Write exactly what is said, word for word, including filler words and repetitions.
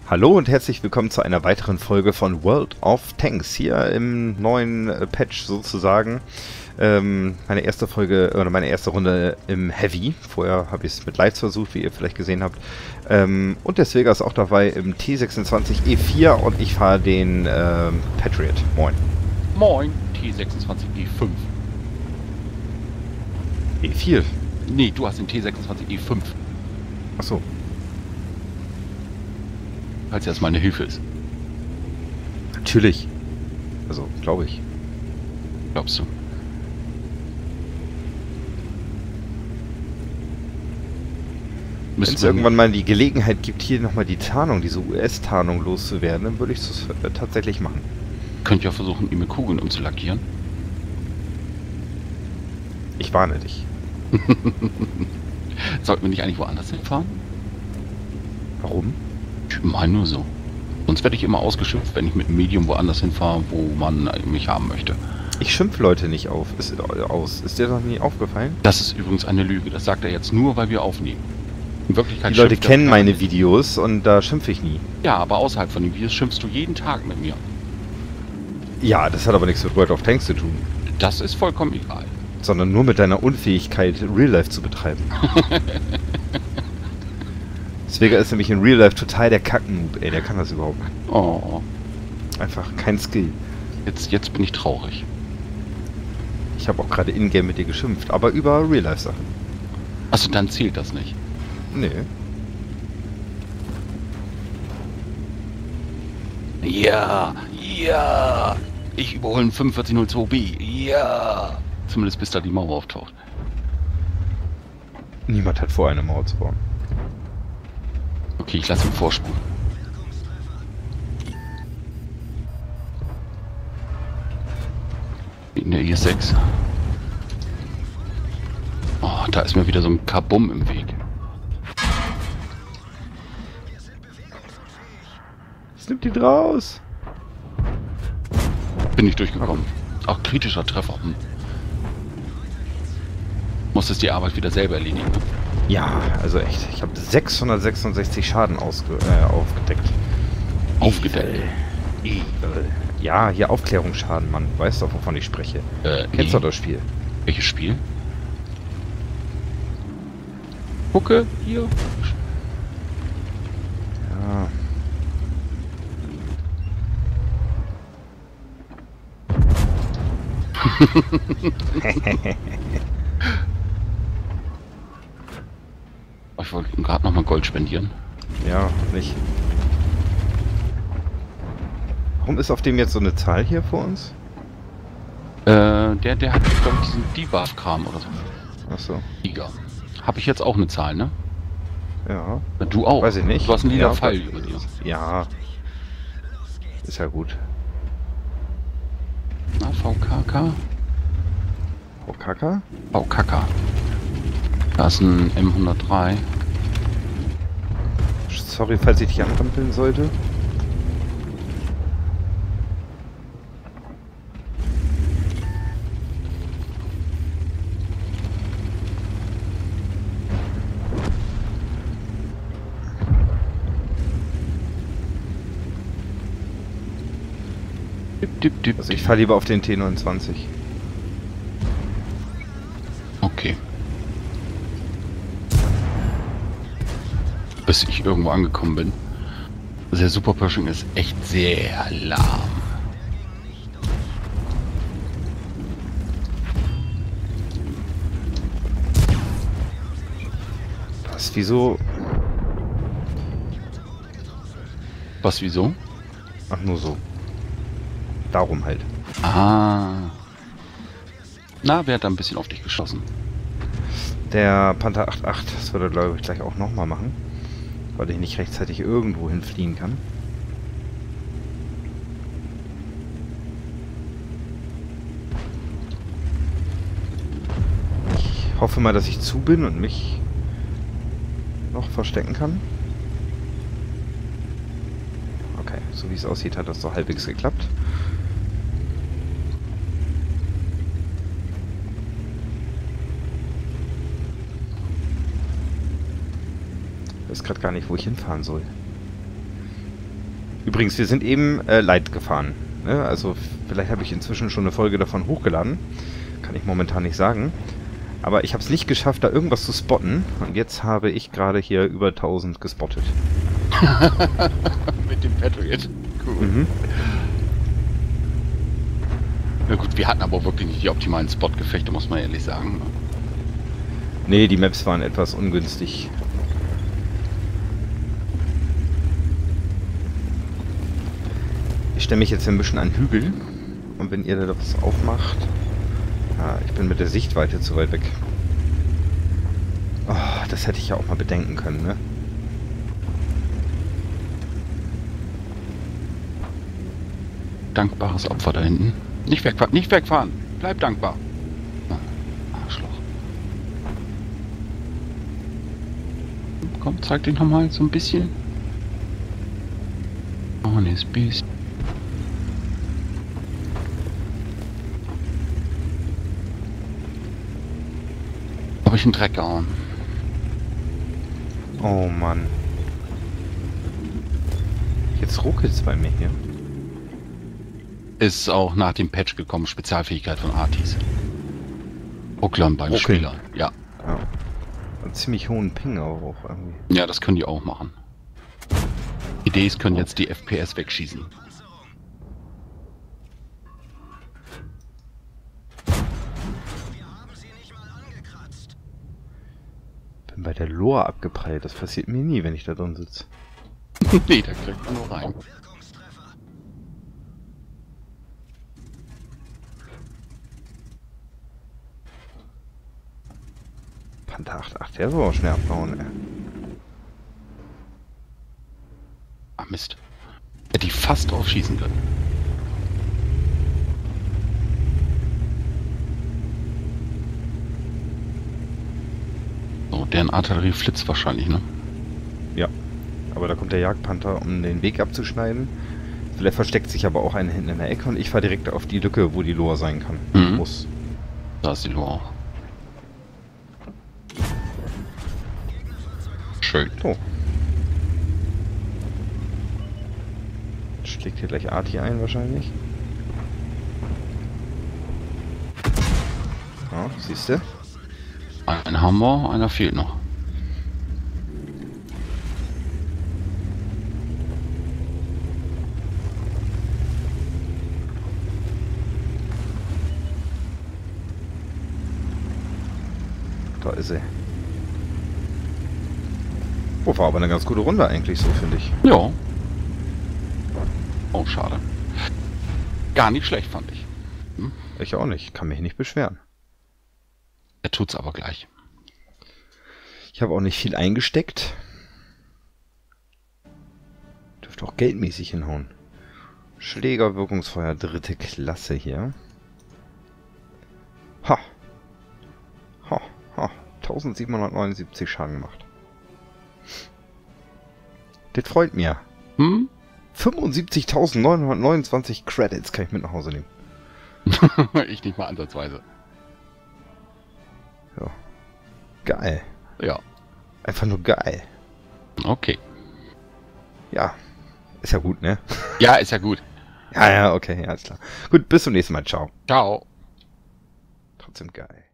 Hallo und herzlich willkommen zu einer weiteren Folge von World of Tanks, hier im neuen äh, Patch sozusagen. Ähm, meine erste Folge, oder meine erste Runde im Heavy. Vorher habe ich es mit Lights versucht, wie ihr vielleicht gesehen habt. Ähm, und der Svegar ist auch dabei im T sechsundzwanzig E vier und ich fahre den ähm, Patriot. Moin. Moin, T sechsundzwanzig E fünf. E vier? Nee, du hast den T sechsundzwanzig E fünf. Achso. Falls das mal eine Hilfe ist. Natürlich. Also, glaube ich. Glaubst du? Wenn es irgendwann mal die Gelegenheit gibt, hier nochmal die Tarnung, diese U S-Tarnung loszuwerden, dann würde ich es äh, tatsächlich machen. Könnt ihr versuchen, ihn mit Kugeln umzulackieren? Ich warne dich. Sollten wir nicht eigentlich woanders hinfahren? Warum? Ich meine nur so. Sonst werde ich immer ausgeschimpft, wenn ich mit einem Medium woanders hinfahre, wo man mich haben möchte. Ich schimpfe Leute nicht auf, ist, äh, aus. Ist dir noch nie aufgefallen? Das ist übrigens eine Lüge. Das sagt er jetzt nur, weil wir aufnehmen. In Wirklichkeit Die Leute schimpft er kennen gar meine nicht. Videos und da schimpfe ich nie. Ja, aber außerhalb von den Videos schimpfst du jeden Tag mit mir. Ja, das hat aber nichts mit World of Tanks zu tun. Das ist vollkommen egal. Sondern nur mit deiner Unfähigkeit, Real Life zu betreiben. Svegar ist nämlich in Real Life total der Kacknoob, ey, der kann das überhaupt nicht. Oh, Einfach kein Skill. jetzt, jetzt bin ich traurig. Ich habe auch gerade in-game mit dir geschimpft, aber über Real Life Sachen. Achso, dann zählt das nicht. Nee. Ja, ja. Ich überhole einen fünfundvierzig null zwei B. Ja. Zumindest bis da die Mauer auftaucht. Niemand hat vor, eine Mauer zu bauen. Okay, ich lasse ihn vorspulen. In der I S sechs. Oh, da ist mir wieder so ein Kabum im Weg. Was nimmt die draus? Bin nicht durchgekommen. Auch kritischer Treffer. Hm. Musstest die Arbeit wieder selber erledigen. Ne? Ja, also echt. Ich habe sechshundertsechsundsechzig Schaden ausge äh, aufgedeckt. Aufgedeckt. Evil. Ja, hier Aufklärungsschaden, Mann. Weißt doch, wovon ich spreche. Äh, Kennst nee. doch das Spiel. Welches Spiel? Gucke, hier. Ja. Ich wollte ihm gerade nochmal Gold spendieren. Ja, nicht. Warum ist auf dem jetzt so eine Zahl hier vor uns? Äh, der, der hat, glaube ich, diesen Debuff-Kram oder so. Achso. Liga. Habe ich jetzt auch eine Zahl, ne? Ja. Du auch. Weiß ich nicht. Du hast einen lila Ja, Pfeil aber- über dir. Ja. Ist ja gut. Na, V K K? Oh, Kaka? V K K. Da ist ein M hundertdrei. Sorry, falls ich dich anrampeln sollte. Dip, dip, dip, Also ich dip. fahre lieber auf den T neunundzwanzig. Okay. Bis ich irgendwo angekommen bin. Der Super Pershing ist echt sehr lahm. Was, wieso? Was, wieso? Ach, nur so. Darum halt. Ah. Na, wer hat da ein bisschen auf dich geschossen? Der Panther acht acht, das würde er, glaube ich, gleich auch nochmal machen. Weil ich nicht rechtzeitig irgendwo hin fliehen kann. Ich hoffe mal, dass ich zu bin und mich noch verstecken kann. Okay, so wie es aussieht, hat das doch halbwegs geklappt. Ich weiß gerade gar nicht, wo ich hinfahren soll. Übrigens, wir sind eben äh, Light gefahren. Ne? Also vielleicht habe ich inzwischen schon eine Folge davon hochgeladen. Kann ich momentan nicht sagen. Aber ich habe es nicht geschafft, da irgendwas zu spotten. Und jetzt habe ich gerade hier über tausend gespottet. Mit dem Patriot. Cool. Mhm. Na gut, wir hatten aber wirklich nicht die optimalen Spotgefechte, muss man ehrlich sagen. Nee, die Maps waren etwas ungünstig. Ich stelle mich jetzt ein bisschen an Hügel. Und wenn ihr da was aufmacht... Ah, ich bin mit der Sichtweite zu weit weg. Oh, das hätte ich ja auch mal bedenken können, ne? Dankbares Opfer da hinten. Nicht wegfahren, nicht wegfahren. Bleib dankbar. Arschloch. Komm, zeig dich nochmal so ein bisschen. Honest Beast. Habe ich einen Dreck gehauen. Oh Mann. Jetzt ruckelt es bei mir hier. Ist auch nach dem Patch gekommen, Spezialfähigkeit von Artis. Rucklern beim Ruckeln. Spieler, ja. Ja. Einen ziemlich hohen Ping auch irgendwie. Ja, das können die auch machen. Die Ds können jetzt die F P S wegschießen. Bin bei der Lore abgeprallt. Das passiert mir nie, wenn ich da drin sitze. Nee, da kriegt man nur rein. Panther acht acht, der soll auch schnell abbauen, ey. Ah, Mist. Hätte die fast aufschießen können. So, deren Artillerie flitzt wahrscheinlich, ne? Ja. Aber da kommt der Jagdpanther, um den Weg abzuschneiden. Vielleicht versteckt sich aber auch einer hinten in der Ecke und ich fahre direkt auf die Lücke, wo die Lore sein kann. Mhm. Muss. Da ist die Lore auch. Schön. Oh. Jetzt schlägt hier gleich Arti ein wahrscheinlich. Ja, siehst du? Einen haben wir, einer fehlt noch. Da ist er. Oh, war aber eine ganz gute Runde eigentlich so, finde ich. Ja. Oh, schade. Gar nicht schlecht, fand ich. Hm? Ich auch nicht. Kann mich nicht beschweren. Er tut's aber gleich. Ich habe auch nicht viel eingesteckt. Dürfte auch geldmäßig hinhauen. Schlägerwirkungsfeuer dritte Klasse hier. Ha. Ha. Ha. eintausendsiebenhundertneunundsiebzig Schaden gemacht. Das freut mich. Hm? fünfundsiebzigtausendneunhundertneunundzwanzig Credits kann ich mit nach Hause nehmen. Ich nicht mal ansatzweise. Ja. Geil. Ja. Einfach nur geil. Okay. Ja. Ist ja gut, ne? Ja, ist ja gut. Ja, ja, okay, alles klar. Gut, bis zum nächsten Mal. Ciao. Ciao. Trotzdem geil.